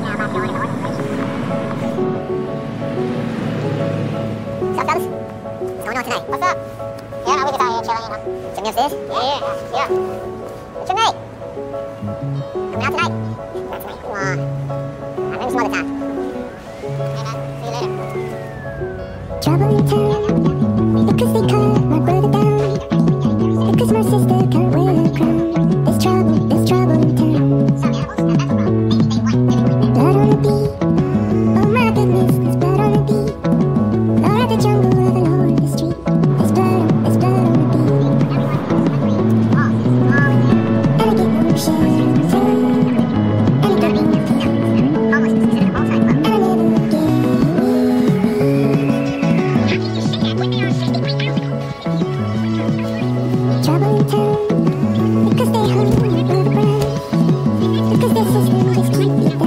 What's up, fellas? What's going on tonight? What's up? Yeah, no, we just out here chilling, you know. Some music? Yeah. What's your name? Coming out tonight? Not tonight. Come on. Maybe some other time. Hey, man. See you later. Trouble in town, because they cut my brother down, because my sister can't wear her crown. There's trouble in town. Blood on the beat, oh my goodness, there's blood on the beat. Out of the jungle of an old street, there's blood on the beat. And I get no shelter, and I got no peace, and I never get. Trouble in town, because they hung me by the ground, because their system just keep me down.